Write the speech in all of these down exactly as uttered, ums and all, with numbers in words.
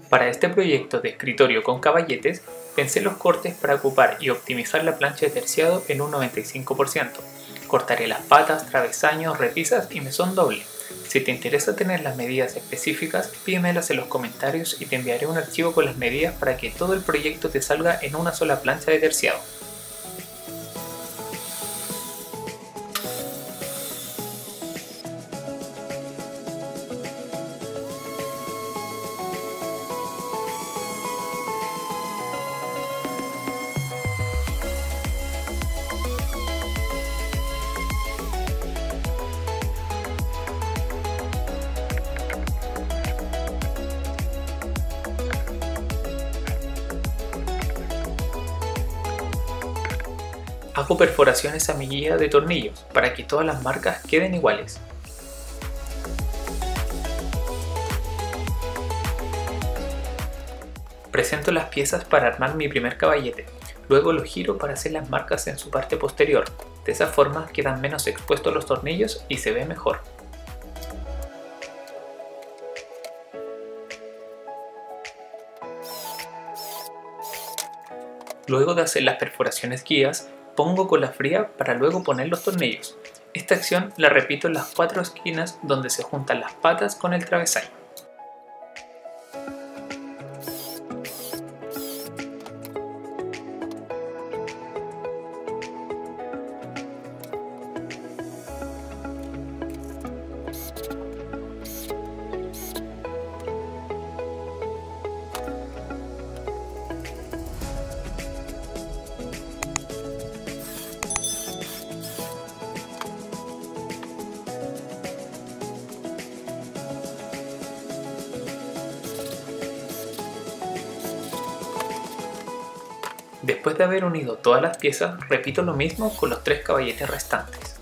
Para este proyecto de escritorio con caballetes, pensé los cortes para ocupar y optimizar la plancha de terciado en un noventa y cinco por ciento. Cortaré las patas, travesaños, repisas y mesón doble. Si te interesa tener las medidas específicas, pídemelas en los comentarios y te enviaré un archivo con las medidas para que todo el proyecto te salga en una sola plancha de terciado. Hago perforaciones a mi guía de tornillos para que todas las marcas queden iguales. Presento las piezas para armar mi primer caballete, luego lo giro para hacer las marcas en su parte posterior. De esa forma quedan menos expuestos los tornillos y se ve mejor. Luego de hacer las perforaciones guías, pongo cola fría para luego poner los tornillos. Esta acción la repito en las cuatro esquinas donde se juntan las patas con el travesaño. Después de haber unido todas las piezas, repito lo mismo con los tres caballetes restantes.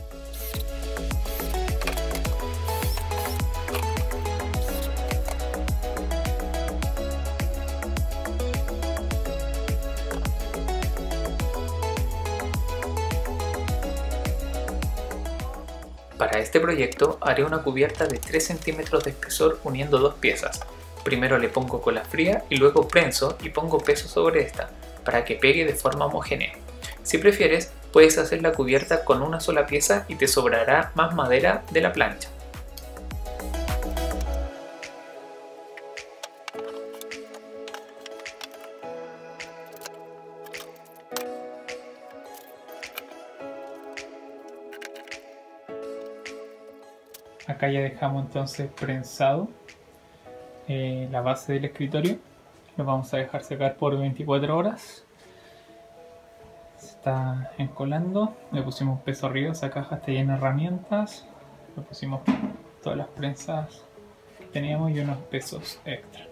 Para este proyecto haré una cubierta de tres centímetros de espesor uniendo dos piezas. Primero le pongo cola fría y luego prenso y pongo peso sobre esta, para que pegue de forma homogénea. Si prefieres, puedes hacer la cubierta con una sola pieza y te sobrará más madera de la plancha. Acá ya dejamos entonces prensado eh, la base del escritorio. Lo vamos a dejar secar por veinticuatro horas. Se está encolando. Le pusimos peso arriba. Esa caja está llena de herramientas. Le pusimos todas las prensas que teníamos y unos pesos extra.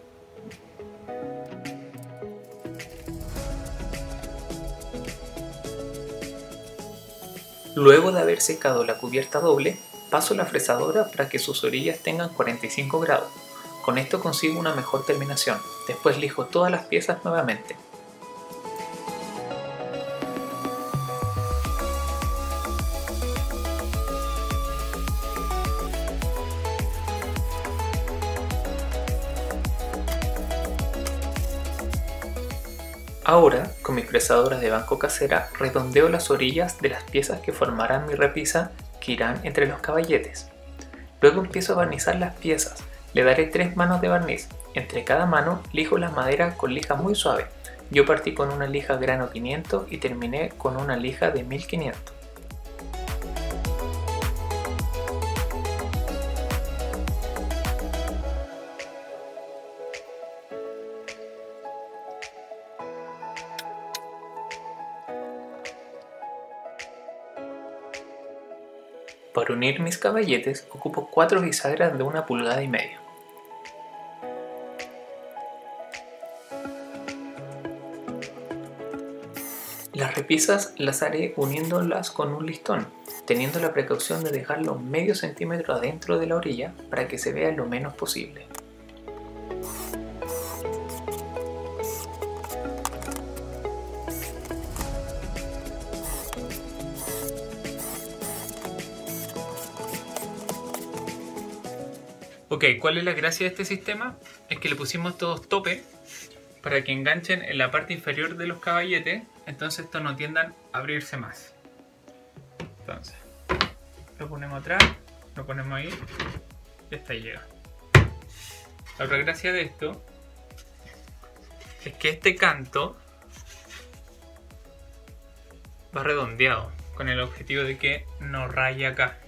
Luego de haber secado la cubierta doble, paso la fresadora para que sus orillas tengan cuarenta y cinco grados. Con esto consigo una mejor terminación. Después lijo todas las piezas nuevamente. Ahora, con mi fresadora de banco casera, redondeo las orillas de las piezas que formarán mi repisa que irán entre los caballetes. Luego empiezo a barnizar las piezas. Le daré tres manos de barniz. Entre cada mano lijo la madera con lija muy suave. Yo partí con una lija grano quinientos y terminé con una lija de mil quinientos. Para unir mis caballetes ocupo cuatro bisagras de una pulgada y media. Las repisas las haré uniéndolas con un listón, teniendo la precaución de dejarlo medio centímetro adentro de la orilla para que se vea lo menos posible. Ok, ¿cuál es la gracia de este sistema? Es que le pusimos todos tope para que enganchen en la parte inferior de los caballetes, entonces estos no tiendan a abrirse más. Entonces, lo ponemos atrás, lo ponemos ahí y hasta ahí llega. La otra gracia de esto es que este canto va redondeado con el objetivo de que no raye acá.